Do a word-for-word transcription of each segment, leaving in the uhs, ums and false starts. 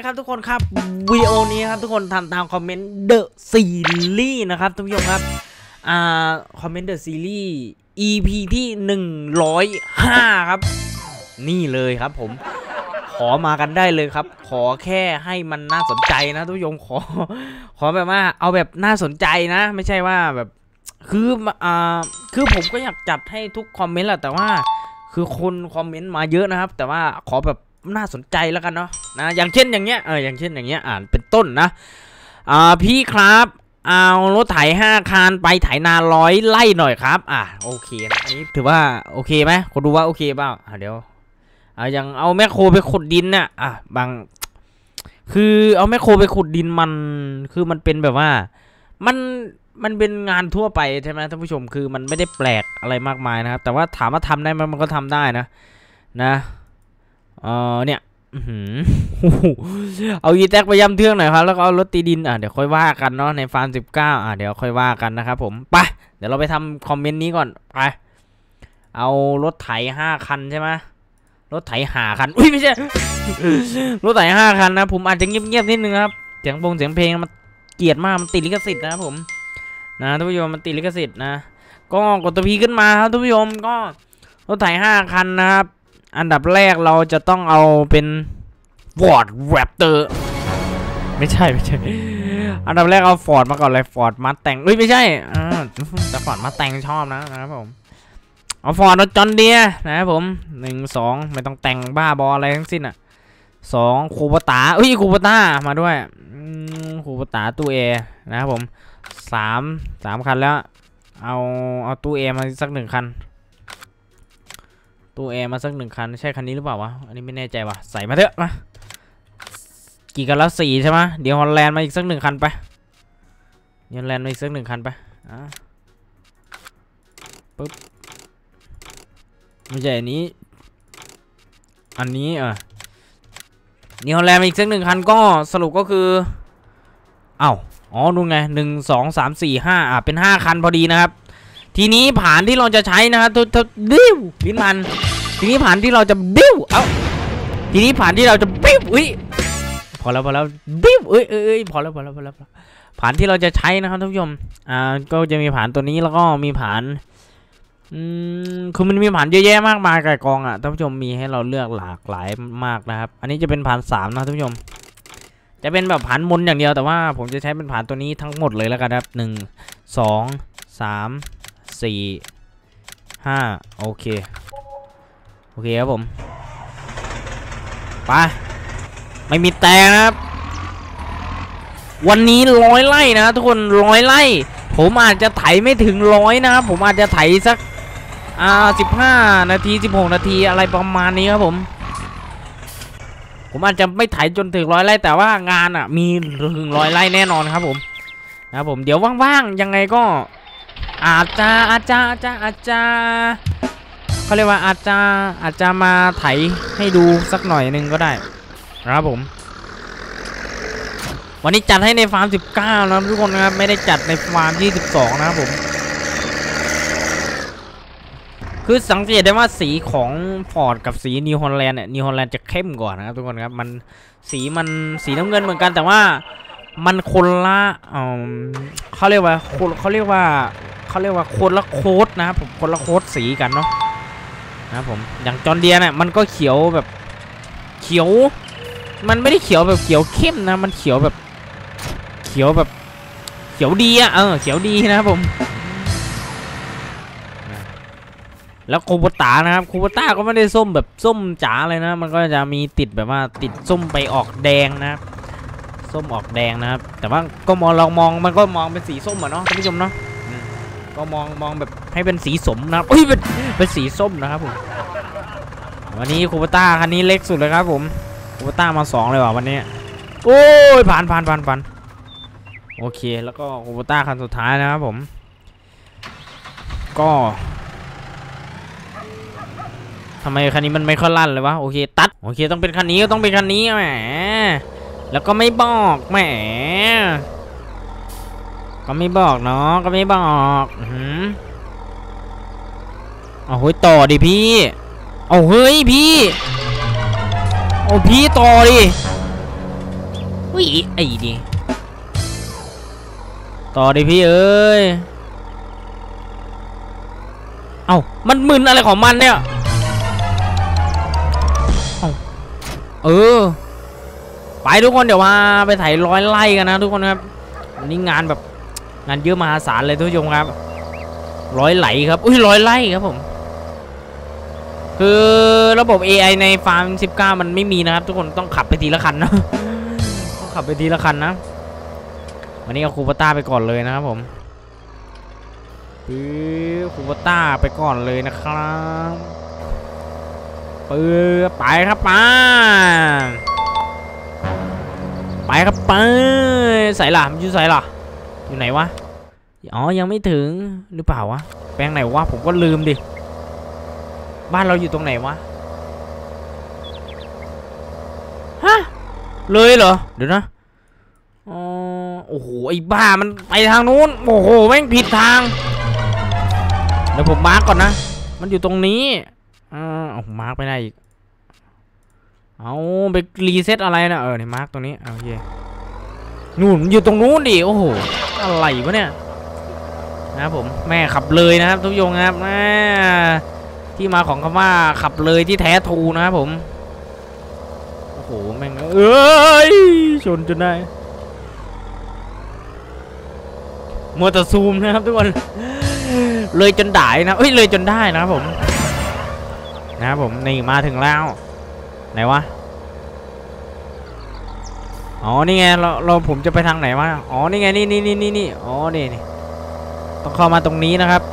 ครับทุกคนครับวิดีโอนี้ครับทุกคนทำตามคอมเมนต์เดอะซีรีส์นะครับทุกผู้ชมครับอ่าคอมเมนต์เดอะซีรีส์ อี พี ที่หนึ่งร้อยห้าครับนี่เลยครับผมขอมากันได้เลยครับขอแค่ให้มันน่าสนใจนะทุกผู้ชมขอขอแบบว่าเอาแบบน่าสนใจนะไม่ใช่ว่าแบบคืออ่าคือผมก็อยากจัดให้ทุกคอมเมนต์แหละแต่ว่าคือคนคอมเมนต์มาเยอะนะครับแต่ว่าขอแบบน่าสนใจแล้วกันเนาะนะอย่างเช่นอย่างเงี้ยเอออย่างเช่นอย่างเงี้ยอ่านเป็นต้นนะอ่าพี่ครับเอารถไถห้าคันไปไถนาร้อยไร่หน่อยครับอ่ะโอเคนะอันนี้ถือว่าโอเคไหมคนดูว่าโอเคเปล่าอ่ะเดี๋ยวอ่าอย่างเอาแมคโครไปขุดดินเนี่ยอ่ะบางคือเอาแมคโครไปขุดดินมันคือมันเป็นแบบว่ามันมันเป็นงานทั่วไปใช่ไหมท่านผู้ชมคือมันไม่ได้แปลกอะไรมากมายนะครับแต่ว่าถามว่าทำได้ไหมมันก็ทำได้นะนะเออเนี่ยเอาอีแท็กไปย่ำเทื่องหน่อยครับแล้วก็เอารถตีดินอ่ะเดี๋ยวค่อยว่ากันเนาะในฟาร์มสิบเก้าอ่ะเดี๋ยวค่อยว่ากันนะครับผมไปเดี๋ยวเราไปทำคอมเมนต์นี้ก่อนไปเอารถไถห้าคันใช่ไหมรถไถหาคันอุ้ยไม่ใช่ รถไถห้าคันนะผมอาจจะเงียบๆนิดนึงครับเสียงพงเสียงเพลงมันเกลียดมากมันติดลิขสิทธิ์นะครับผมนะท่านผู้ชมมันติดลิขสิทธิ์นะก็กดตัวพีขึ้นมาครับท่านผู้ชมก็รถไถห้าคันนะครับอันดับแรกเราจะต้องเอาเป็นฟอร์ดแรปเตอร์ไม่ใช่ไม่ใช่อันดับแรกเอาฟอร์ดมาก่อนเลยฟอร์ดมาแต่งเอ้ยไม่ใช่อ่าแต่ฟอร์ดมาแต่งชอบนะนะครับผมเอาฟอร์ดรถจอนเดียนะครับผมหนึ่งสองไม่ต้องแต่งบ้าบออะไรทั้งสิ้นอ่ะสองคูปตาเอ้ยคูปตามาด้วยคูปตาตู้เอนะครับผมสามสามคันแล้วเอาเอาตู้เอมาสักหนึ่งคันตู้แอร์มาสักหนึ่งคันใช่คันนี้หรือเปล่าวะอันนี้ไม่แน่ใจว่ะใส่มาเถอะมากี่กันแล้วสี่ใช่ไหมเดี๋ยวฮอลแลนด์มาอีกสักหนึ่งคันไปฮอลแลนด์มาอีกสักหนึ่งคันไปอ่ะปึ๊บไม่ใช่อันนี้อันนี้อ่ะนี่ฮอลแลนด์มาอีกสักหนึ่งคันก็สรุปก็คือเอ้าอ๋อดูไงหนึ่งสองสามสี่ห้าอ่ะเป็นห้าคันพอดีนะครับทีนี้ผ่านที่เราจะใช้นะครับทุกทุกดิ้วลิ้นมันทีนี้ผ่านที่เราจะดิ้วเอ้าทีนี้ผ่านที่เราจะบิ้วอุ้ยพอแล้วพอแล้วบิ้วเอ้ยเอ้ยพอแล้วพอแล้วพอแล้วผ่านที่เราจะใช้นะครับท่านผู้ชมอ่าก็จะมีผ่านตัวนี้แล้วก็มีผ่านอืมคือมันมีผ่านเยอะแยะมากมายไก่กองอ่ะท่านผู้ชมมีให้เราเลือกหลากหลายมากนะครับอันนี้จะเป็นผ่านสามนะท่านผู้ชมจะเป็นแบบผ่านมนอย่างเดียวแต่ว่าผมจะใช้เป็นผ่านตัวนี้ทั้งหมดเลยแล้วกันครับหนึ่งสองสามสี่ห้าโอเคโอเคครับผมไปไม่มีแต่นะครับวันนี้ร้อยไร่นะทุกคนร้อยไร่ผมอาจจะไถไม่ถึงร้อยนะครับผมอาจจะไถสักอ่าสิบห้านาทีสิบหกนาทีอะไรประมาณนี้ครับผมผมอาจจะไม่ไถจนถึงร้อยไร่แต่ว่างานอ่ะมีถึงร้อยไร่แน่นอนครับผมนะครับผมเดี๋ยวว่างๆยังไงก็อาจจะอาจจะอาจจะอาจจะเขาเรียกว่าอาจจะอาจจะมาไถให้ดูสักหน่อยนึงก็ได้นะครับผมวันนี้จัดให้ในฟาร์มสิบเก้านะทุกคนนะครับไม่ได้จัดในฟาร์มยี่สิบสองนะครับผมคือสังเกตได้ว่าสีของฟอร์ดกับสีนิวฮอลแลนด์เนี่ยนิวฮอลแลนด์จะเข้มกว่านะครับทุกคนครับมันสีมันสีน้ำเงินเหมือนกันแต่ว่ามันคนละเขาเรียกว่าเขาเรียกว่าเขาเรียกว่าคนละโค้ดนะครับผมคนละโค้ดสีกันเนาะนะครับผมอย่างจอนเดียเนี่ยมันก็เขียวแบบเขียวมันไม่ได้เขียวแบบเขียวเข้มนะมันเขียวแบบเขียวแบบเขียวดีอะเออเขียวดีนะครับผมแล้วคูปตานะครับคูปตาก็ไม่ได้ส้มแบบส้มจ๋าเลยนะมันก็จะมีติดแบบว่าติดส้มไปออกแดงนะครับส้มออกแดงนะครับแต่ว่าก็มองลองมองมันก็มองเป็นสีส้มอะเนาะท่านผู้ชมเนาะก็มองมองแบบให้เป็นสีสมนะครับเอ้ยเป็นเป็นสีส้มนะครับผมวันนี้คูปต้าคันนี้เล็กสุดเลยครับผมคูปต้ามาสองเลยว่ะวันนี้โอ้ยผ่านผ่านผ่านผ่านโอเคแล้วก็คูปต้าคันสุดท้ายนะครับผมก็ทำไมคันนี้มันไม่ค่อยลั่นเลยวะโอเคตัดโอเคต้องเป็นคันนี้ก็ต้องเป็นคันนี้แหมแล้วก็ไม่บอกแหมก็ไม่บอกเนาะก็ไม่บอกหืมเอาเฮ้ยต่อดิพี่เอาเฮ้ยพี่เอาพี่ต่อดิอุ้ยไอ้ดิต่อดิพี่เอ้ยเอ้ามันมึนอะไรของมันเนี่ยเอ้าเออไปทุกคนเดี๋ยวมาไปถ่ายร้อยไร่กันนะทุกคนครับวันนี้งานแบบงานเยอะมหาศาลเลยทุกผู้ชมครับร้อยไหลครับอุ้ยร้อยไร่ครับผมคือระบบ เอ ไอ ในฟาร์มสิบเก้ามันไม่มีนะครับทุกคนต้องขับไปทีละคันนะต้องขับไปทีละคันนะวันนี้เอาคูปต้าไปก่อนเลยนะครับผมปื้อคูปต้าไปก่อนเลยนะครับปื้อไปครับป้าไปครับไปใส่ล่ะมันอยู่ใส่ล่ะอยู่ไหนวะอ๋อยังไม่ถึงหรือเปล่าวะแปลงไหนวะผมก็ลืมดิบ้านเราอยู่ตรงไหนวะฮะเลยเหรอเดี๋ยวนะอ๋อโอ้โหไอ้บ้ามันไปทางนู้นโอ้โหแม่งผิดทางเดี๋ยวผมมาร์กก่อนนะมันอยู่ตรงนี้อ่าเอามาร์กไปได้อีกเอาไปรีเซ็ตอะไรนะเออเนี่ยมาร์กตรงนี้โอเคนู่นอยู่ตรงนู้นดิโอ้โหอะไรวะเนี่ยนะครับผมแม่ขับเลยนะครับทุกยงครับแม่ที่มาของคำว่าขับเลยที่แท้ทรูนะครับผมโอ้โหแม่งเอ้ยชนจนได้มัวแต่ซูมนะครับทุกคนเลยจนได้นะเอ้ยเลยจนได้นะครับผมนะครับผมนี่มาถึงแล้วไหนวะอ๋อนี่ไงเราเราผมจะไปทางไหนวะอ๋อนี่ไงนี่นี่นี่นี่นี่อ๋อนี่นี่ต้องเข้ามาตรงนี้นะครับ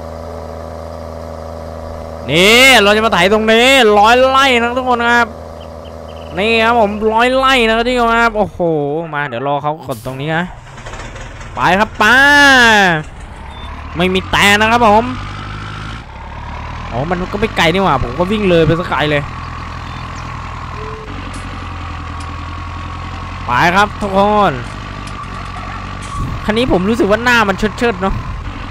นี่เราจะมาไถตรงนี้ร้อยไร่นะทุกคนครับนี่ครับผมร้อยไร่นะครับที่ครับโอ้โหมาเดี๋ยวรอเขากดตรงนี้นะไปครับป้าไม่มีแต่นะครับผมอ๋อมันก็ไม่ไกลนี่หว่าผมก็วิ่งเลยไปสักไกลเลยไปครับทุกคนคันนี้ผมรู้สึกว่าหน้ามันเชิดๆเนาะ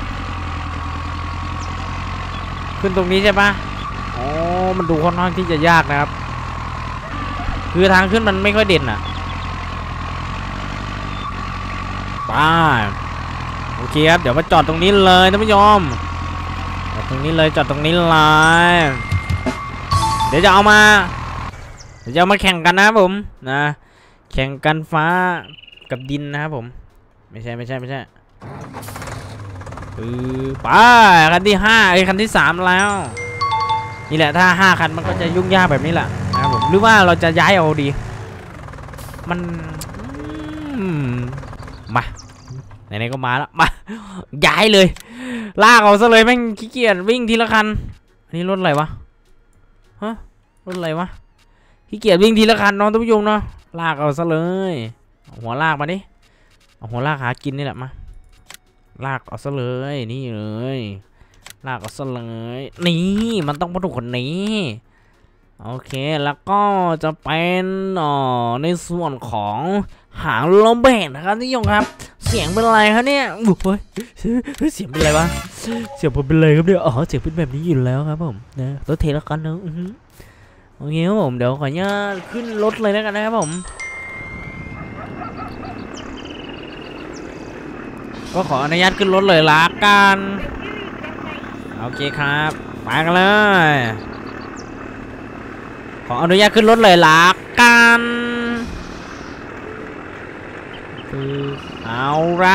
ขึ้นตรงนี้ใช่ปะอ๋อมันดูค่อนข้างที่จะยากนะครับคือทางขึ้นมันไม่ค่อยเด่นอ่ะไปโอเคครับเดี๋ยวมาจอดตรงนี้เลยท่านผู้ชมจอดตรงนี้เลยจอดตรงนี้เลยเดี๋ยวจะเอามาเดี๋ยวจะเอามาแข่งกันนะครับผมนะแข่งกันฟ้ากับดินนะครับผมไม่ใช่ไม่ใช่ไม่ใช่ปือไปคันที่ห้าไอ้คันที่สามแล้วนี่แหละถ้าห้าคันมันก็จะยุ่งยากแบบนี้แหละนะครับผมหรือว่าเราจะย้ายเอาดีมันมาไหนๆก็มาแล้วมาย้ายเลยลากเอาซะเลยแม่งขี้เกียจวิ่งทีละคันอันนี้รถอะไรวะฮะรถอะไรวะขี้เกียจวิ่งทีละคันน้องท่านผู้ชมเนาะลากเอาซะเลยเอาหัวลากมาดิเอาหัวลากหากินนี่แหละมาลากเอาซะเลยนี่เลยลากเอาซะเลยนี่มันต้องมาถูกคนนี้โอเคแล้วก็จะเป็นอ๋อในส่วนของหางลมเบนนะครับที่ยงครับเสียงเป็นอะไรครับเนี่ยโอ้ยเสียงเป็นอะไรวะเสียงผมเป็นอะไรครับเนี่ยอ๋อเสียงเป็นแบบนี้อยู่แล้วครับผมนะตัวเทแล้วกันเนอะโอเคครับผมเดี๋ยวขออนุญาตขึ้นรถเลยแล้วกันนะครับผมก็ขออนุญาตขึ้นรถเลยละกันโอเคครับไปกันเลยขออนุญาตขึ้นรถเลยละกันเอาละ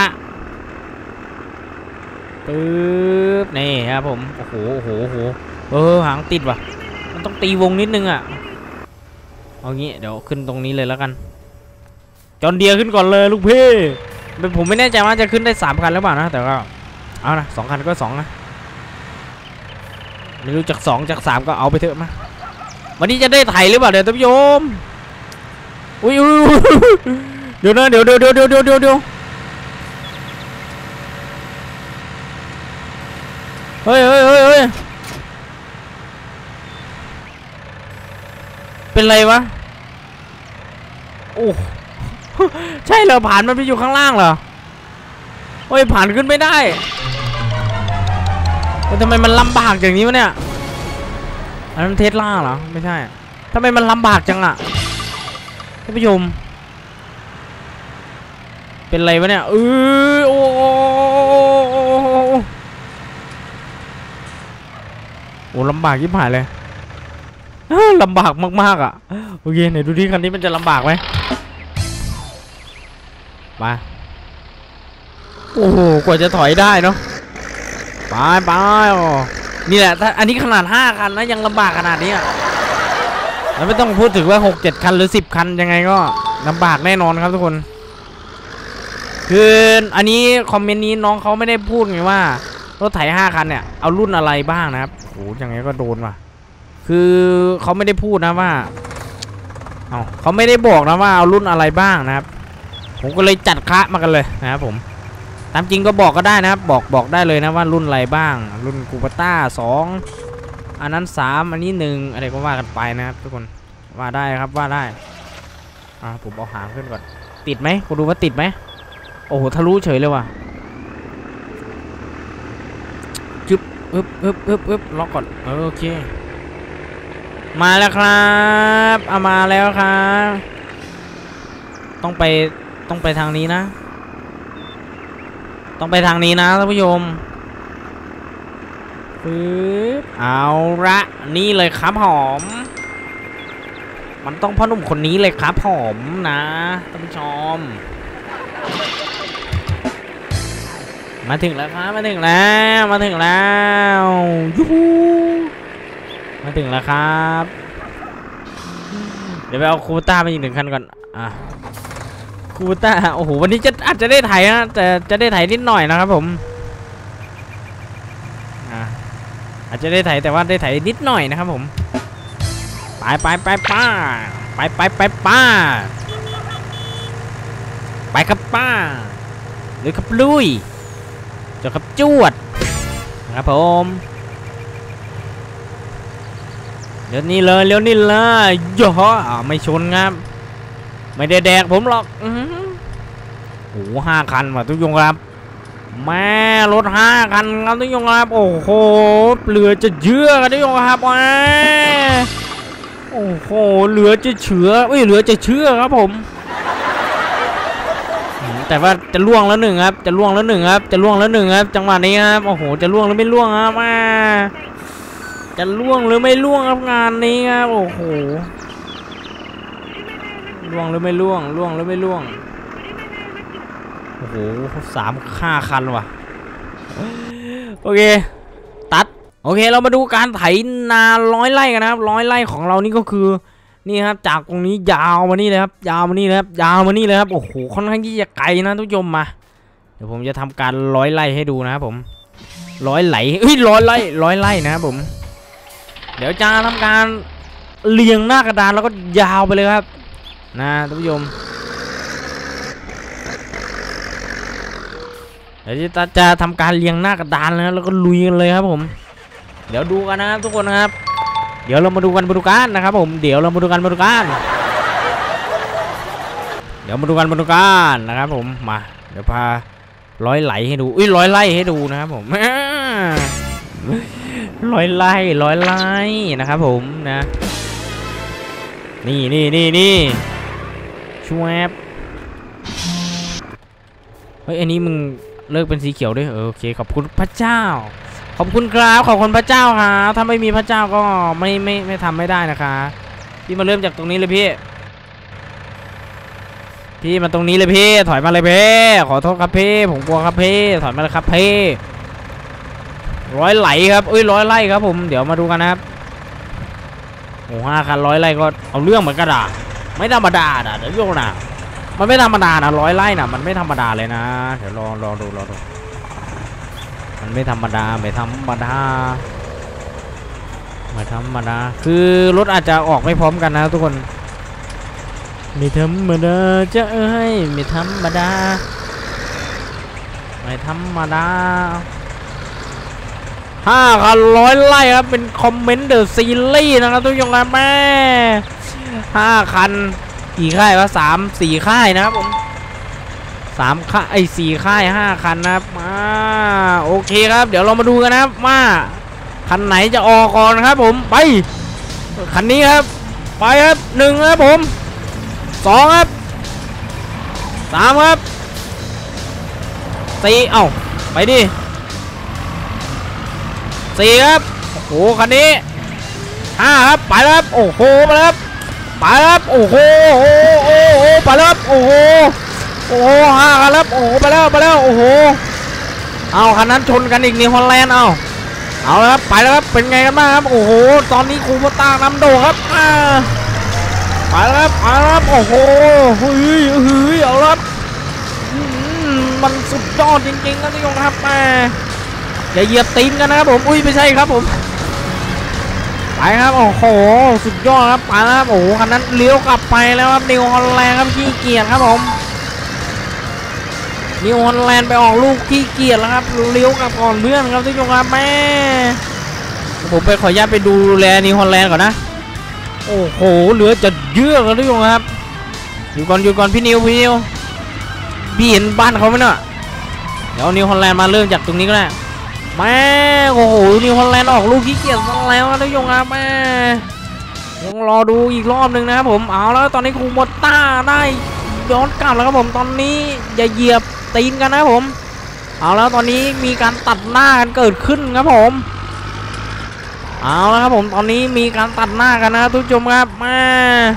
ปึ๊บนี่ครับผมโอ้โหโอ้โหโอ้โหเออหางติดว่ะมันต้องตีวงนิดนึงอ่ะเอางี้เดี๋ยวขึ้นตรงนี้เลยแล้วกันจอนเดียขึ้นก่อนเลยลูกพี่ผมไม่แน่ใจว่าจะขึ้นได้สามคันหรือเปล่านะแต่ก็เอานะสองคันก็สองนะไม่รู้จากสองจากสามก็เอาไปเถอะมาวันนี้จะได้ไถหรือเปล่าเดี๋ยวท่านผู้ชมอุ้ยเดี๋ยวนะเดี๋ยวเดี๋ยวเดี๋ยวเดี๋ยวเดี๋ยวเดี๋ยวเฮ้ยเฮ้ยเฮ้ยเฮ้ยเป็นไรวะโอ้ใช่เหรอผ่านมันไปอยู่ข้างล่างเหรอโอ้ยผ่านขึ้นไม่ได้ทำไมมันลำบากอย่างนี้วะเนี่ยอันนั้นเทสลาเหรอไม่ใช่ทำไมมันลำบากจังอะท่านผู้ชมเป็นไรวะเนี่ยเออโอ้โอ้ลำบากยิ่งผ่านเลยลำบากมากๆอ่ะโอเคไหนดูดิคันนี้มันจะลำบากไหมมาโอ้โหกว่าจะถอยได้เนาะไปไปนี่แหละถ้าอันนี้ขนาดห้าคันนะยังลำบากขนาดนี้แล้วไม่ต้องพูดถึงว่าหกเจ็ดคันหรือสิบคันยังไงก็ลำบากแน่นอนครับทุกคนคืออันนี้คอมเมนต์นี้น้องเขาไม่ได้พูดไงว่ารถไถห้าคันเนี่ยเอารุ่นอะไรบ้างนะครับโอ้ยังไงก็โดนว่ะคือเขาไม่ได้พูดนะว่าเอาเขาไม่ได้บอกนะว่าเอารุ่นอะไรบ้างนะครับผมก็เลยจัดคะมากันเลยนะครับผมตามจริงก็บอกก็ได้นะครับบอกบอกได้เลยนะว่ารุ่นอะไรบ้างรุ่นกูปต้าสองอันนั้นสามอันนี้หนึ่งอะไรก็ว่ากันไปนะครับทุกคนว่าได้ครับว่าได้อ่าผมเอาหางขึ้นก่อนติดไหมกูดูว่าติดไหมโอ้โหทะลุเฉยเลยว่ะจึ๊บอึ๊บอึ๊บอึ๊บอึ๊บล็อกก่อนโอเคมาแล้วครับเอามาแล้วครับต้องไปต้องไปทางนี้นะต้องไปทางนี้นะท่านผู้ชมปึ๊บเอาละนี่เลยครับหอมมันต้องพ่อหนุ่มคนนี้เลยครับหอมนะท่านผู้ชมมาถึงแล้วครับมาถึงแล้วมาถึงแล้วยูฮูมาถึงแล้วครับเดี๋ยวไปเอาคูต้าไปอีกหนึ่งคันก่อนอ่ะคูต้าโอ้โหวันนี้จะอาจจะได้ไถนะแต่จะได้ไถนิดหน่อยนะครับผมอ่ะอาจจะได้ไถแต่ว่าได้ไถนิดหน่อยนะครับผมไปไปไปป้าไปไปไปป้าไปครับป้าหรือครับลุยเจ้าครับจวดนะครับผมเดี๋ยวนี้เลยเดี๋ยวนี้เลยย่อไม่ชนครับไม่ได้แดกผมหรอกโอ้โหห้าคันว่ะทุกยงครับแม่รถห้าคันครับทุกยงครับโอ้โหเหลือจะเชื่อกันทุกยงครับแม่โอ้โหเหลือจะเชื่อไม่เหลือจะเชื่อครับผมแต่ว่าจะล่วงแล้วหนึ่งครับจะล่วงแล้วหนึ่งครับจะล่วงแล้วหนึ่งครับจังหวะนี้ครับโอ้โหจะล่วงหรือไม่ล่วงครับมาจะล่วงหรือไม่ล่วงครับงานนี้ครับโอ้โหล่วงหรือไม่ล่วงล่วงหรือไม่ล่วงโอ้โหสามห้าคันว่ะโอเคตัดโอเคเรามาดูการไถนาร้อยไร่กันนะครับร้อยไร่ของเรานี่ก็คือนี่ครับจากตรงนี้ยาวมานี่เลยครับยาวมานี่เลยครับยาวมานี่เลยครับโอ้โหค่อนข้างที่จะไกลนะทุกยมมาเดี๋ยวผมจะทำการร้อยไร่ให้ดูนะครับผมร้อยไหลเฮ้ยร้อยไร่ร้อยไร่นะครับผมเดี๋ยวจะทำการเรียงหน้ากระดานแล้วก็ยาวไปเลยครับนะท่านผู้ชมเดี๋ยวจะจะทำการเรียงหน้ากระดานแล้วแล้วก็ลุยกันเลยครับผมเดี๋ยวดูกันนะครับทุกคนนะครับเดี๋ยวเรามาดูกันมาดูกันนะครับผมเดี๋ยวเรามาดูกันมาดูกันเดี๋ยวมาดูกันมาดูกันนะครับผมมาเดี๋ยวพาร้อยไหลให้ดูอุ้ยร้อยไล่ให้ดูนะครับผมร้อยไล่ร้อยไล่นะครับผมนะนี่นี่นี่นี่ชวบเฮ้ยอันนี้มึงเลิกเป็นสีเขียวด้วยโอเคขอบคุณพระเจ้าขอบคุณครับขอบคุณพระเจ้าครับถ้าไม่มีพระเจ้าก็ไม่ไม่ไม่ทำไม่ได้นะคะพี่มาเริ่มจากตรงนี้เลยพี่พี่มาตรงนี้เลยพี่ถอยมาเลยพี่ขอโทษครับพี่ผมกลัวครับพี่ถอยมาเลยครับพี่ร้อยไหลครับเอ้ยร้อยไล่ครับผมเดี๋ยวมาดูกันนะครับโอ้ห้าคันร้อยไล่ก็เอาเรื่องเหมือนกันอ่ะไม่ธรรมดาอ่ะเดี๋ยวโยกนะมันไม่ธรรมดานะร้อยไล่น่ะมันไม่ธรรมดาเลยนะเดี๋ยวรอรอดูรอดูมันไม่ธรรมดาไม่ธรรมดาไม่ธรรมดาคือรถอาจจะออกไม่พร้อมกันนะทุกคนไม่ธรรมดาจะเอ้ยไม่ธรรมดาไม่ธรรมดาห้าคันร้อยไล่ครับเป็นคอมเมนต์เดอะซีรีส์นะครับทุกคนครับแม่ห้าคันกี่ค่ายวะสามสี่ค่ายนะครับผมสามค่ายไอ้สี่ค่ายห้าคันนะครับมาโอเคครับเดี๋ยวเรามาดูกันนะครับว่าคันไหนจะออกก่อนครับผมไปคันนี้ครับไปครับหนึ่งครับผมสองครับสามครับสี่เอ้าไปดิสี่ครับโอ้โหคันนี้ห้าครับไปแล้วครับโอ้โหไปแล้วครับไปแล้วครับโอ้โหโอ้โหไปแล้วครับโอ้โหโอ้โหห้ากันแล้วโอ้โหไปแล้วไปแล้วโอ้โหเอาคันนั้นชนกันอีกนิวฮอลแลนด์เอาเอาแล้วครับไปแล้วครับเป็นไงกันบ้างครับโอ้โหตอนนี้คูโบต้านำโด่ครับไปแล้วครับไปแล้วครับโอ้โหเฮ้ยเฮ้ยเอาแล้วครับมันสุดยอดจริงๆนะทุกคนครับแม่อย่าเหยียบตีนกันนะครับผมอุ้ยไม่ใช่ครับผมไปครับโอ้โหสุดยอดครับไปแล้วครับโอ้โหคันนั้นเลี้ยวกลับไปแล้วครับนิวฮอลแลนด์ครับขี้เกียจครับผมนิวฮอลแลนด์ไปออกลูกขี้เกียจแล้วครับเลี้ยวกลับก่อนเพื่อนครับทุกคนครับแม่ผมไปขออนุญาตไปดูแลนิวฮอลแลนด์ก่อนนะโอ้โหเหลือจะเยื่อกันทุกคนครับอยู่ก่อนอยู่ก่อนพี่นิวพี่นิวพี่เห็นบ้านเขาไหมเนาะเดี๋ยวนิวฮอลแลนด์มาเริ่มจากตรงนี้ก็ได้แม่โอ้โหนิวฮอลแลนด์ออกลูกขี้เกียจซะแล้วนะทุกคนครับแม่ยังรอดูอีกรอบหนึ่งนะครับผมเอาแล้วตอนนี้คูโบต้าได้ย้อนกลับแล้วครับผมตอนนี้อย่าเหยียบตีนกันนะครับผมเอาแล้วตอนนี้มีการตัดหน้ากันเกิดขึ้นครับผมเอาแล้วครับผมตอนนี้มีการตัดหน้ากันนะครับทุกชมครับแม่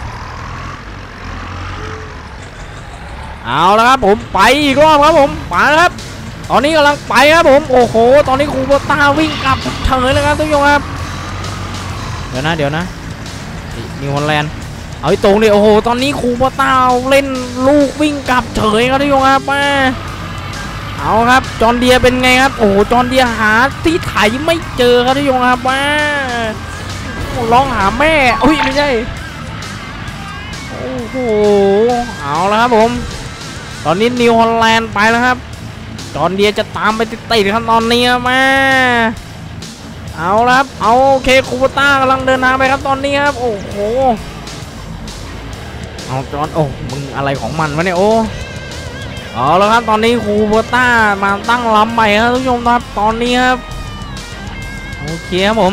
เอาแล้วครับผมไปอีกรอบครับผมไปครับตอนนี้กำลังไปครับผมโอ้โหตอนนี้คูโบต้าวิ่งกลับเฉยเลยครับทุกคนครับเดี๋ยวนะเดี๋ยวนะนิวฮอลแลนด์เอาไอ้ตรงเลยโอ้โหตอนนี้คูโบต้าเล่นลูกวิ่งกลับเฉยครับทุกคนครับแม่เอาครับจอนเดียเป็นไงครับโอ้โหจอนเดียหาที่ไถไม่เจอครับทุกคนครับแม่ร้องหาแม่อุ้ยไม่ใช่โอ้โหเอาแล้วครับผมตอนนี้นิวฮอลแลนด์ไปแล้วครับจอนเดียจะตามไปติดๆครับตอนนี้แม่เอาละครับเอาโอเคคูโบต้ากำลังเดินทางไปครับตอนนี้ครับโอ้โหเอาจอนโอ้มึงอะไรของมันวะเนี่ยโอ้เอาแล้วครับตอนนี้คูโบต้ามาตั้งลำใหม่ครับทุกผู้ชมครับตอนนี้ครับโอเคครับผม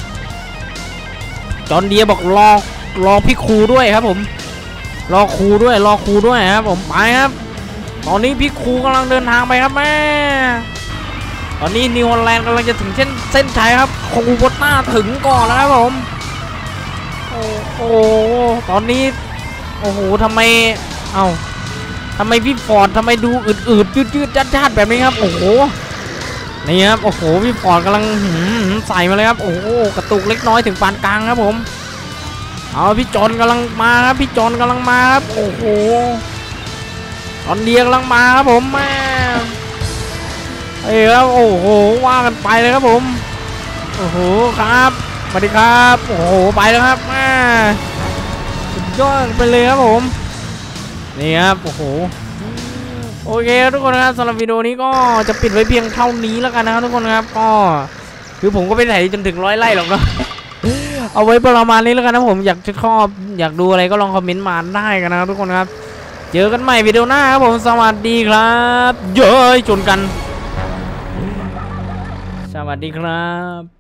จอนเดียบอกรอรอพี่ครูด้วยครับผมรอครูด้วยรอครูด้วยครับผมไปครับตอนนี้พี่ครูกำลังเดินทางไปครับแม่ตอนนี้นิวฮอลแลนด์กำลังจะถึงเส้นเส้นชัยครับคูโบต้าถึงก่อนแล้วครับผมโอ้โหตอนนี้โอ้โหทำไมเอ้าทำไมพี่ฟอร์ดทำไมดูอืดๆยืดๆจัดๆแบบนี้ครับโอ้โหนี่ครับโอ้โหพี่ฟอร์ดกำลังใส่มาเลยครับโอ้โหกระตุกเล็กน้อยถึงปานกลางครับผมเอาพี่จอนกำลังมาครับพี่จอนกำลังมาครับโอ้โหตอนเดียกำลังมาครับผมแม่เอ้ยครับโอ้โหว่ากันไปเลยครับผมโอ้โหครับสวัสดีครับโอ้โหไปแล้วครับแม่สุดยอดไปเลยครับผมนี่ครับโอ้โหโอเคทุกคนครับสำหรับวิดีโอนี้ก็จะปิดไว้เพียงเท่านี้แล้วกันนะครับทุกคนครับก็คือผมก็ไม่ไหนจนถึงร้อยไร่หรอกเนาะเอาไว้ประมาณนี้แล้วกันนะผมอยากจะชอบอยากดูอะไรก็ลองคอมเมนต์มาได้กันนะครับทุกคนครับเจอกันใหม่วิดีโอหน้าครับผมสวัสดีครับเย้ยชนกันสวัสดีครับ